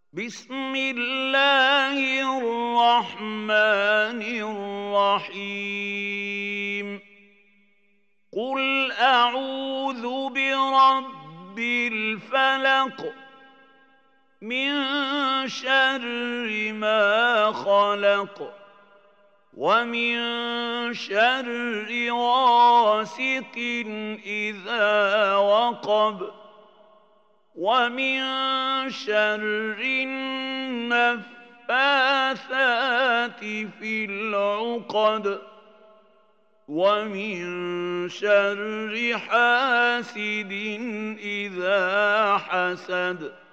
بسم الله الرحمن الرحيم قل أعوذ برب الفلق من شر ما خلق ومن شر غاسق إذا وقب ومن شر النفاثات في العقد ومن شر حاسد إذا حسد